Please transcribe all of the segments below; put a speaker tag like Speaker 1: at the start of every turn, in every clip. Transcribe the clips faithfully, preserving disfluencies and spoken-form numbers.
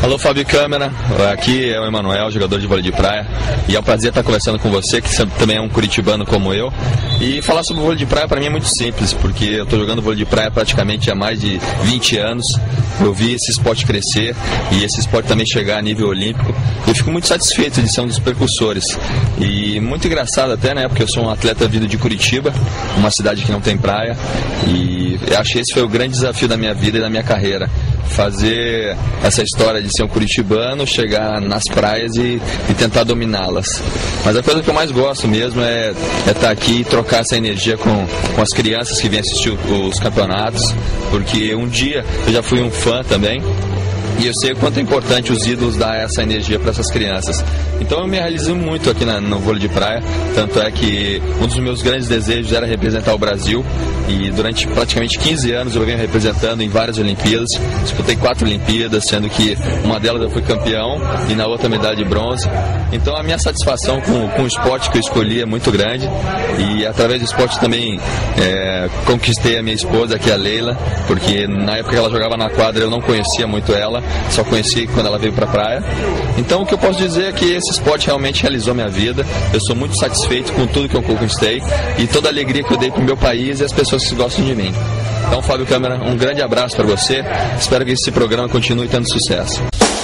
Speaker 1: Alô, Fábio Câmara, aqui é o Emanuel, jogador de vôlei de praia, e é um prazer estar conversando com você, que também é um curitibano como eu. E falar sobre o vôlei de praia para mim é muito simples, porque eu estou jogando vôlei de praia praticamente há mais de vinte anos. Eu vi esse esporte crescer e esse esporte também chegar a nível olímpico. Eu fico muito satisfeito de ser um dos precursores. E muito engraçado até, né, porque eu sou um atleta vindo de Curitiba, uma cidade que não tem praia, e eu achei que esse foi o grande desafio da minha vida e da minha carreira. Fazer essa história de ser um curitibano, chegar nas praias e, e tentar dominá-las. Mas a coisa que eu mais gosto mesmo é, é estar aqui e trocar essa energia com, com as crianças que vêm assistir os campeonatos, porque um dia eu já fui um fã também, e eu sei o quanto é importante os ídolos dar essa energia para essas crianças. Então eu me realizo muito aqui na, no vôlei de praia, tanto é que um dos meus grandes desejos era representar o Brasil, e durante praticamente quinze anos eu venho representando em várias Olimpíadas. Disputei quatro Olimpíadas, sendo que uma delas eu fui campeão e na outra medalha de bronze. Então a minha satisfação com, com o esporte que eu escolhi é muito grande, e através do esporte também é, conquistei a minha esposa, que é a Leila, porque na época que ela jogava na quadra eu não conhecia muito ela, só conheci quando ela veio para a praia. Então o que eu posso dizer é que esse esporte realmente realizou minha vida. Eu sou muito satisfeito com tudo que eu conquistei e toda a alegria que eu dei para o meu país e as pessoas que gostam de mim. Então, Fábio Câmara, um grande abraço para você. Espero que esse programa continue tendo sucesso.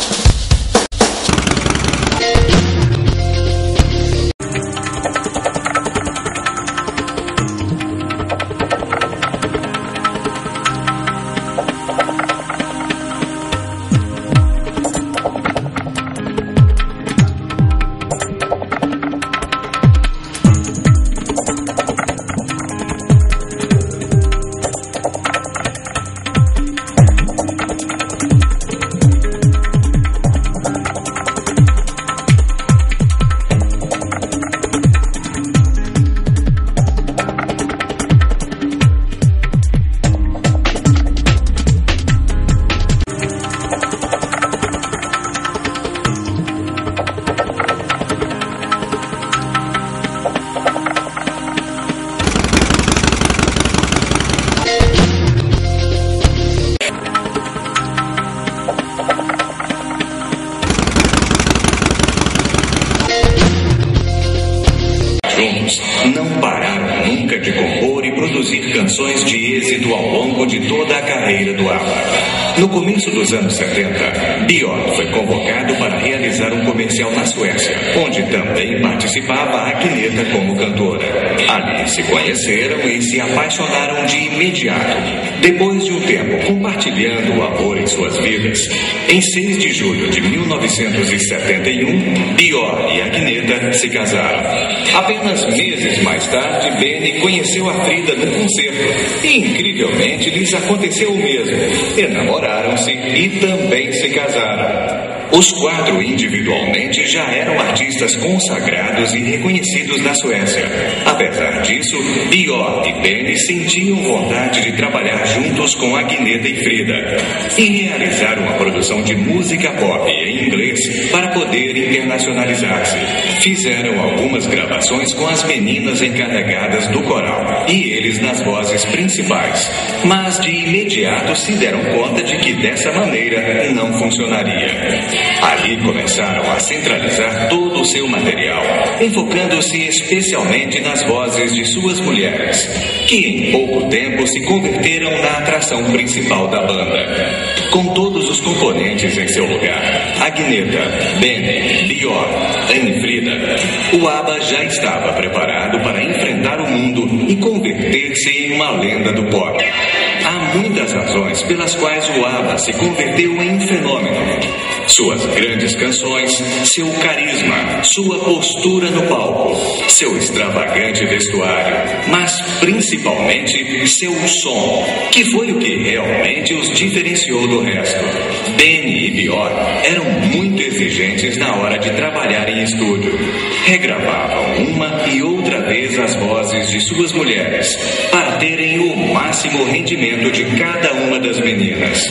Speaker 2: Não pararam nunca de compor e produzir canções de êxito ao longo de toda a carreira do ABBA. No começo dos anos setenta, Björk foi convocado para realizar um comercial na Suécia, onde também participava a Agneta como cantora. Ali se conheceram e se apaixonaram de imediato. Depois de um tempo compartilhando o amor em suas vidas, em seis de julho de mil novecentos e setenta e um, Björk e Agneta se casaram. Apenas meses mais tarde, Benny conheceu a Frida num concerto e, incrivelmente, lhes aconteceu o mesmo. Enamoraram-se e também se casaram. Os quatro individualmente já eram artistas consagrados e reconhecidos na Suécia. Apesar disso, Björk e Benny sentiam vontade de trabalhar juntos com Agneta e Frida e realizar uma produção de música pop em inglês para poder internacionalizar-se. Fizeram algumas gravações com as meninas encarregadas do coral e eles nas vozes principais, mas de imediato se deram conta de que dessa maneira não funcionaria. Ali começaram a centralizar todo o seu material, enfocando-se especialmente nas vozes de suas mulheres, que em pouco tempo se converteram na atração principal da banda. Com todos os componentes em seu lugar, Agneta, Benny, Björk, Anne Frida, o ABBA já estava preparado para enfrentar o mundo e converter-se em uma lenda do pop. Há muitas razões pelas quais o ABBA se converteu em um fenômeno. Suas grandes canções, seu carisma, sua postura no palco, seu extravagante vestuário, mas principalmente seu som, que foi o que realmente os diferenciou do resto. Benny e Björk eram muito exigentes na hora de trabalhar em estúdio. Regravavam uma e outra vez as vozes de suas mulheres para terem o máximo rendimento de cada uma das meninas.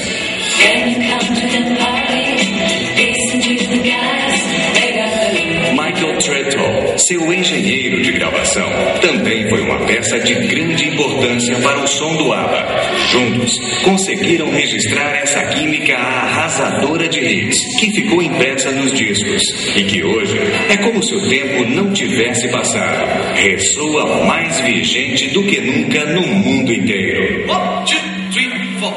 Speaker 2: Michael Tretol, seu engenheiro de gravação, também foi uma peça de grande importância para o som do ABBA. Juntos, conseguiram registrar essa química arrasadora de hits, que ficou impressa nos discos, e que hoje é como se o tempo não tivesse passado. Ressoa mais vigente do que nunca no mundo inteiro. One, two, three, four.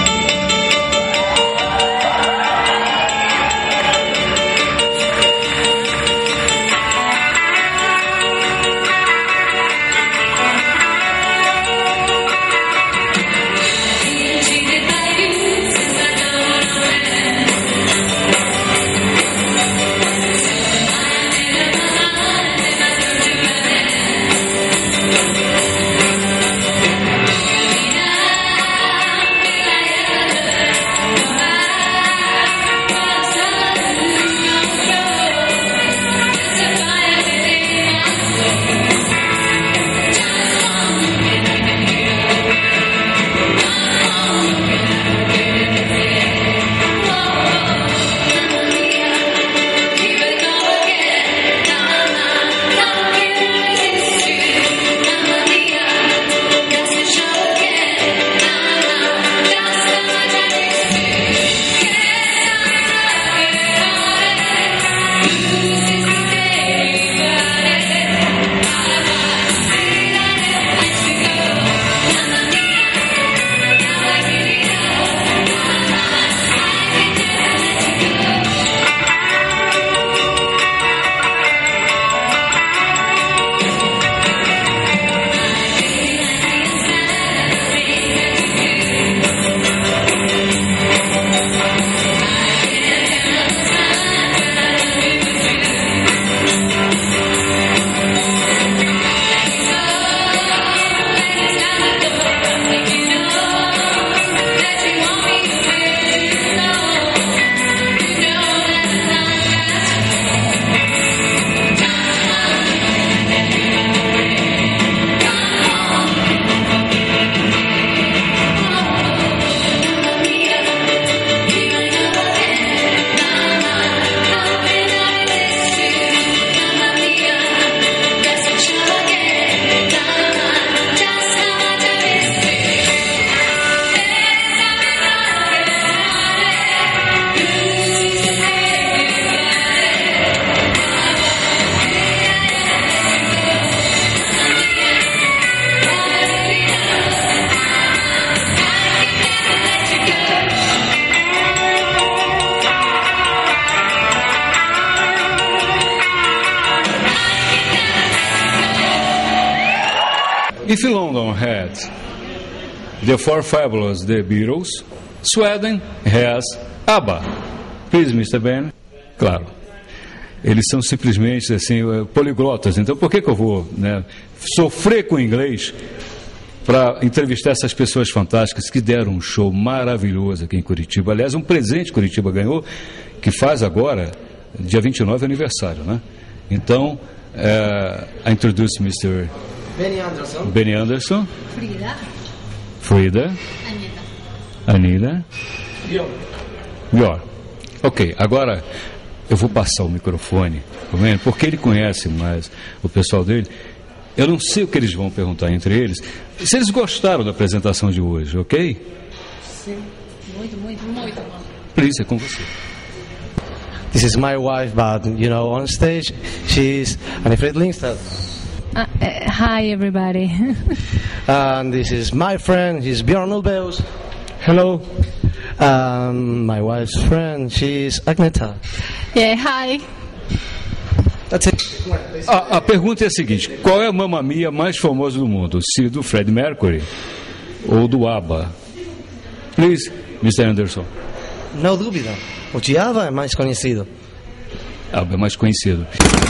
Speaker 3: If London had the Four Fabulous, the Beatles, Sweden has ABBA. Please, mister Ben. Claro. Eles são simplesmente assim, poliglotas. Então, por que que eu vou, né, sofrer com o inglês para entrevistar essas pessoas fantásticas que deram um show maravilhoso aqui em Curitiba? Aliás, um presente que Curitiba ganhou, que faz agora, dia vinte e nove, aniversário, né? Então, uh, I introduce mister
Speaker 4: Benny Anderson.
Speaker 3: Benny Anderson.
Speaker 5: Frida.
Speaker 3: Frida.
Speaker 5: Anita.
Speaker 3: Anita.
Speaker 4: Bjorn.
Speaker 3: Bjorn. Ok, agora eu vou passar o microfone, porque ele conhece mais o pessoal dele. Eu não sei o que eles vão perguntar entre eles. Se eles gostaram da apresentação de hoje, ok?
Speaker 5: Sim, muito, muito, muito bom.
Speaker 3: Please, é com você.
Speaker 4: This is my wife, but you know, on stage she's Anifred Lindstad.
Speaker 5: Uh, uh, hi, everybody.
Speaker 4: And this is my friend, he's Bjorn Ulvaeus.
Speaker 3: Hello.
Speaker 4: Um, my wife's friend, she's Agneta.
Speaker 5: Yeah, hi.
Speaker 4: That's it.
Speaker 3: A, a pergunta é a seguinte: qual é a Mamma Mia mais famosa do mundo? Se do Freddie Mercury ou do ABBA? Please, mister Anderson.
Speaker 4: No dúvida. O de ABBA é mais conhecido.
Speaker 3: ABBA é mais conhecido.